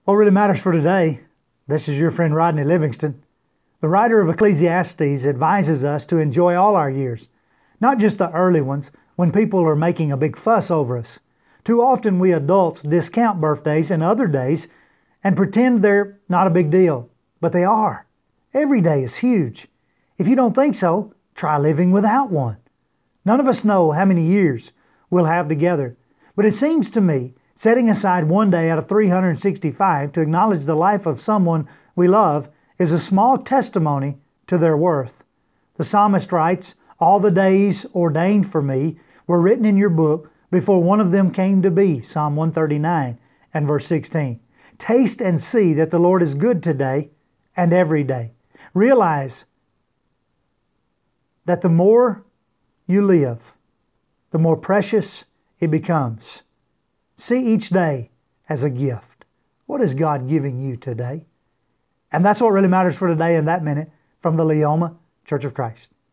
What really matters for today? This is your friend Rodney Livingston. The writer of Ecclesiastes advises us to enjoy all our years, not just the early ones when people are making a big fuss over us. Too often we adults discount birthdays and other days and pretend they're not a big deal, but they are. Every day is huge. If you don't think so, try living without one. None of us know how many years we'll have together, but it seems to me setting aside one day out of 365 to acknowledge the life of someone we love is a small testimony to their worth. The psalmist writes, "All the days ordained for me were written in your book before one of them came to be," Psalm 139 and verse 16. Taste and see that the Lord is good today and every day. Realize that the more you live, the more precious it becomes. See each day as a gift. What is God giving you today? And that's what really matters for today in that minute from the Leoma Church of Christ.